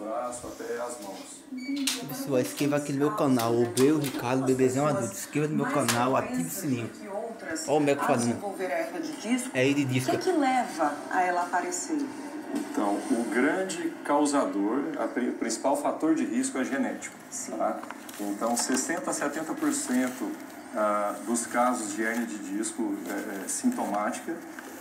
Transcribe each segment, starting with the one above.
braço até as mãos. Pessoal, inscreva aqui no meu canal, o Breu Ricardo Bebezão Adulto. Inscreva no meu canal, ative o sininho. Olha o Meco falando. É ele de disco. O que leva a ela aparecer? Então, o grande causador, o principal fator de risco é genético. Tá? Então, 60% a 70% dos casos de hérnia de disco sintomática,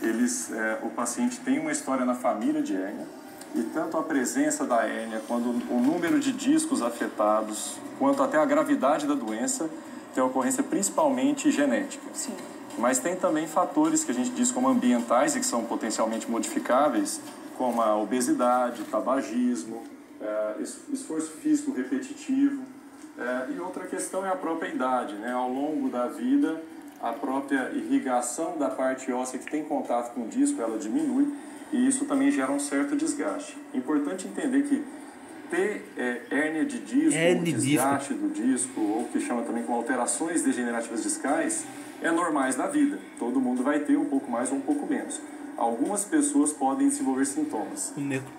o paciente tem uma história na família de hérnia, e tanto a presença da hérnia, quanto o número de discos afetados, quanto até a gravidade da doença, tem ocorrência principalmente genética. Sim. Mas tem também fatores que a gente diz como ambientais e que são potencialmente modificáveis, como a obesidade, tabagismo, esforço físico repetitivo. E outra questão é a própria idade, né? Ao longo da vida, a própria irrigação da parte óssea que tem contato com o disco, ela diminui, e isso também gera um certo desgaste. Importante entender que ter hérnia de disco, desgaste do disco, ou que chama também com alterações degenerativas discais, é normais da vida. Todo mundo vai ter um pouco mais ou um pouco menos. Algumas pessoas podem desenvolver sintomas.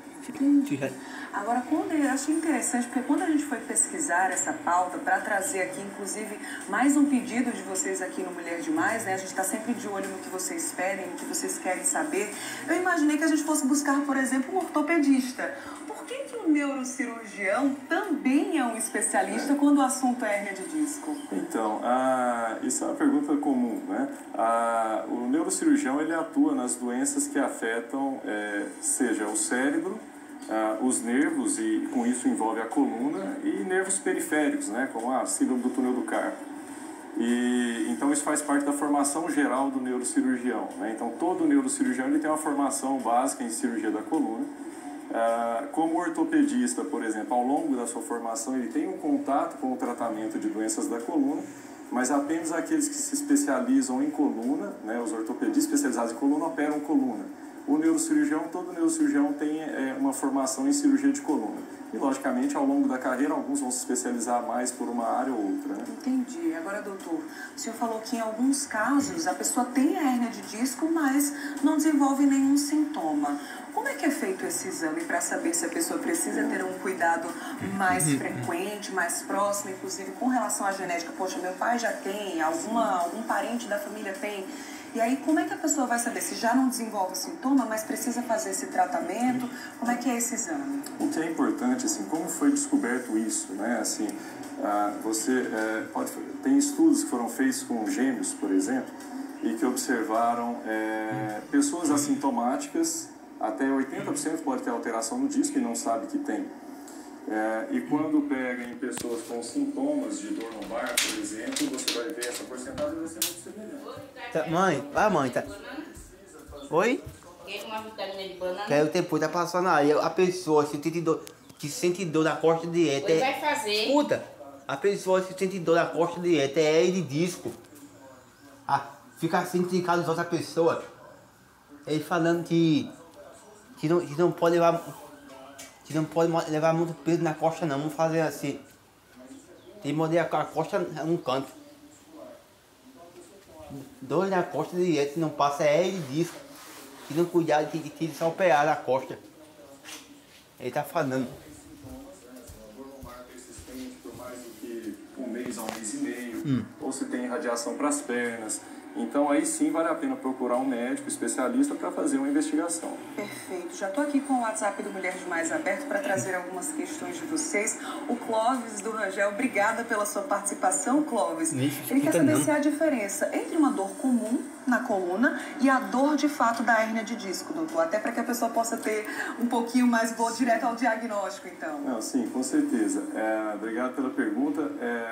Agora, eu achei interessante, porque quando a gente foi pesquisar essa pauta, para trazer aqui, inclusive, mais um pedido de vocês aqui no Mulher Demais, né? A gente está sempre de olho no que vocês pedem, no que vocês querem saber. Eu imaginei que a gente fosse buscar, por exemplo, um ortopedista. Por que o neurocirurgião também é um especialista quando o assunto é hérnia de disco? Então, isso é uma pergunta comum, né? O neurocirurgião, ele atua nas doenças que afetam, seja o cérebro, os nervos, e com isso envolve a coluna, e nervos periféricos, né? Como a síndrome do túnel do carpo. Então isso faz parte da formação geral do neurocirurgião, né? Então todo neurocirurgião ele tem uma formação básica em cirurgia da coluna. Como ortopedista, por exemplo, ao longo da sua formação ele tem um contato com o tratamento de doenças da coluna, mas apenas aqueles que se especializam em coluna, né, os ortopedistas especializados em coluna, operam coluna. Todo neurocirurgião tem uma formação em cirurgia de coluna. E, logicamente, ao longo da carreira, alguns vão se especializar mais por uma área ou outra, né? Entendi. Agora, doutor, o senhor falou que em alguns casos a pessoa tem a hérnia de disco, mas não desenvolve nenhum sintoma. Como é que é feito esse exame para saber se a pessoa precisa ter um cuidado mais frequente, mais próximo, inclusive com relação à genética? Poxa, meu pai já tem, algum parente da família tem. E aí, como é que a pessoa vai saber se já não desenvolve sintoma, mas precisa fazer esse tratamento? Como é que é esse exame? O que é importante, assim, como foi descoberto isso, né? Assim, tem estudos que foram feitos com gêmeos, por exemplo, e que observaram pessoas assintomáticas, até 80% pode ter alteração no disco e não sabe que tem. E quando pega em pessoas com sintomas de dor lombar, por exemplo, você vai ver essa porcentagem vai ser muito semelhante. Mãe, tá. Oi? Quer uma vitamina de banana? Quero tempo, tá passando aí. A pessoa que sente dor na costa direita. Ele vai fazer. Escuta, a pessoa que sente dor na costa direita é hérnia de disco. Fica assim trincado de outra pessoa. Ele falando que não pode levar. Que não pode levar muito peso na costa não, vamos fazer assim. Tem que morder a costa num canto. Dor na costa direto, não passa hérnia de disco. Se não cuidar, tem que só operar na costa. Ele tá falando. A dor lombar persistente por mais do que um mês a um mês e meio, ou se tem radiação para as pernas. Então aí sim vale a pena procurar um médico especialista para fazer uma investigação. Perfeito. Já estou aqui com o WhatsApp do Mulher Demais aberto para trazer algumas questões de vocês. O Clóvis do Rangel, obrigada pela sua participação, Clóvis. Ele quer saber se há diferença entre uma dor comum na coluna e a dor de fato da hérnia de disco, doutor. Até para que a pessoa possa ter um pouquinho mais boa direto ao diagnóstico, então. Não, sim, com certeza. Obrigado pela pergunta.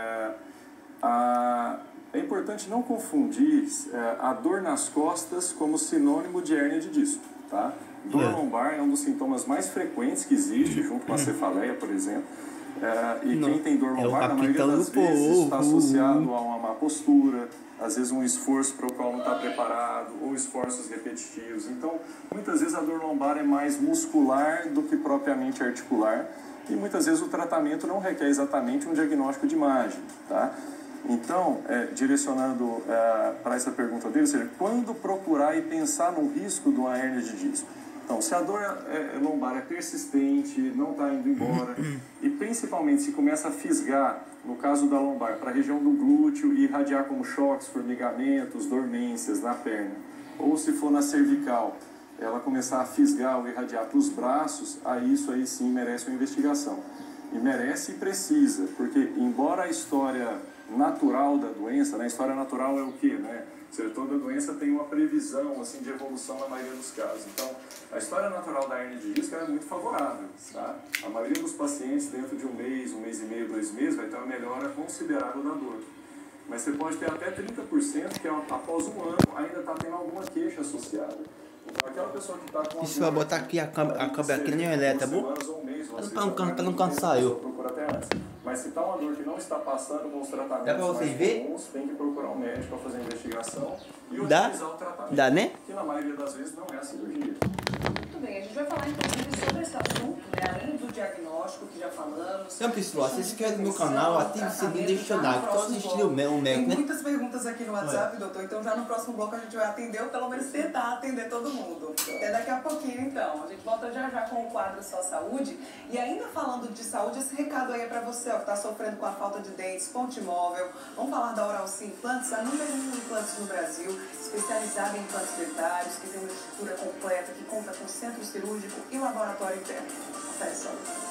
É importante não confundir a dor nas costas como sinônimo de hérnia de disco, tá? Dor lombar é um dos sintomas mais frequentes que existe, junto com a cefaleia, por exemplo. Quem tem dor lombar, na maioria das vezes, está associado a uma má postura, às vezes um esforço para o qual não está preparado, ou esforços repetitivos. Então, muitas vezes a dor lombar é mais muscular do que propriamente articular, e muitas vezes o tratamento não requer exatamente um diagnóstico de imagem, tá? Então, direcionando para essa pergunta dele, ou seja, quando procurar e pensar no risco de uma hérnia de disco? Então, se a dor lombar é persistente, não está indo embora, e principalmente se começa a fisgar, no caso da lombar, para a região do glúteo e irradiar como choques, formigamentos, dormências na perna, ou se for na cervical, ela começar a fisgar ou irradiar para os braços, aí isso aí sim merece uma investigação. E merece e precisa, porque embora a história natural da doença, né, a história natural é o quê, né? Toda doença tem uma previsão assim, de evolução na maioria dos casos. Então, a história natural da hernia de disco é muito favorável. Tá? A maioria dos pacientes, dentro de um mês e meio, 2 meses, vai ter uma melhora considerável da dor. Mas você pode ter até 30% que após um ano ainda está tendo alguma queixa associada. Então, aquela pessoa que está com... Isso vai botar aqui a câmera aqui nem elétrica, tá bom? Para não cansar eu. Procura até antes. Mas se está uma dor que não está passando com os tratamentos dá pra vocês ver? comuns, tem que procurar um médico para fazer a investigação e Dá? utilizar o tratamento. Dá, né? Que na maioria das vezes não é a cirurgia. Muito bem, a gente vai falar inclusive sobre esse assunto, né? Além do diagnóstico que já falamos. Então, pessoal, se inscreve no meu canal, ative o sininho e deixa o like. Todos assistirem o médico, Tem né? muitas perguntas aqui no WhatsApp, doutor. Então já no próximo bloco a gente vai atender, ou pelo menos tentar atender todo mundo. Até daqui a pouquinho, então. A gente volta já já com o quadro Só Saúde. E ainda falando de saúde, esse recado aí é pra você, ó, que tá sofrendo com a falta de dentes, ponte móvel. Vamos falar da Oral Sim Implantes, a número 1 de implantes no Brasil, especializada em implantes dentários, que tem uma estrutura completa, que conta com centro cirúrgico e laboratório interno. Confere só.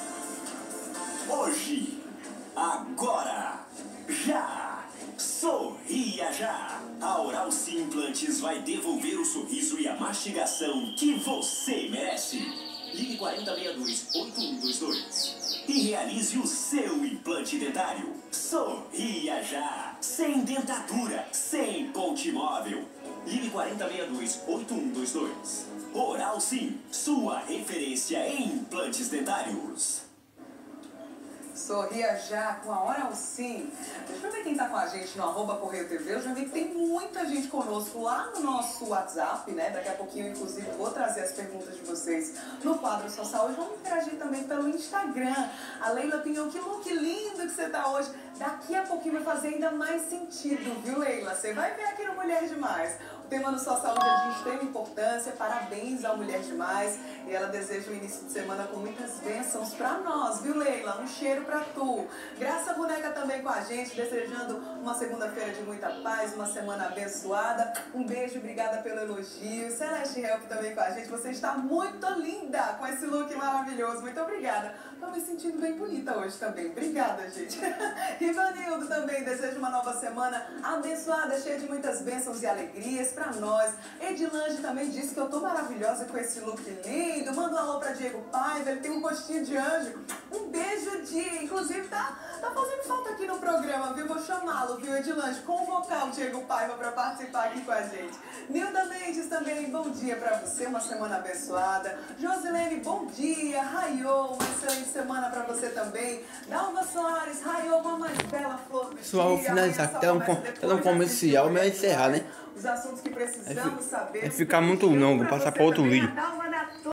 Hoje, agora, já, sorria já. A Oral Sim Implantes vai devolver o sorriso e a mastigação que você merece. Ligue 4062-8122 e realize o seu implante dentário. Sorria já, sem dentadura, sem ponte móvel. Ligue 4062-8122. Oral Sim, sua referência em implantes dentários. Sorria já com a Oral Sim. Deixa eu ver quem tá com a gente no @Correio TV. Eu já vi que tem muita gente conosco lá no nosso WhatsApp, né? Daqui a pouquinho, inclusive, vou trazer as perguntas de vocês no quadro Só Saúde. Vamos interagir também pelo Instagram. A Leila Pinhão, que look lindo que você tá hoje. Daqui a pouquinho vai fazer ainda mais sentido, viu, Leila? Você vai ver aqui no Mulher Demais. O tema do Só Saúde é de extrema importância. Parabéns ao Mulher Demais. E ela deseja um início de semana com muitas bênçãos pra nós, viu, Leila? Um cheiro pra tu. Graça Boneca também com a gente, desejando uma segunda-feira de muita paz, uma semana abençoada. Um beijo, obrigada pelo elogio. Celeste Help também com a gente. Você está muito linda com esse look maravilhoso. Muito obrigada. Tô me sentindo bem bonita hoje também. Obrigada, gente. Ivanildo também deseja uma nova semana abençoada, cheia de muitas bênçãos e alegrias pra nós. Edilange também disse que eu tô maravilhosa com esse look lindo. Manda um alô pra Diego Paiva, ele tem um rostinho de anjo. Um beijo, Di. Inclusive tá fazendo falta aqui no programa, viu? Vou chamá-lo, viu, Edilange? Convocar o Diego Paiva pra participar aqui com a gente. Nilda Mendes também, bom dia pra você, uma semana abençoada. Josilene, bom dia. Raiô, uma excelente semana pra você também. Dalva Soares, Raiô, uma mais bela flor do Pessoal, vou dia. finalizar aqui, tá um comercial, mas encerrar, né? Os assuntos que precisamos saber. Vai ficar muito longo, passar para outro vídeo.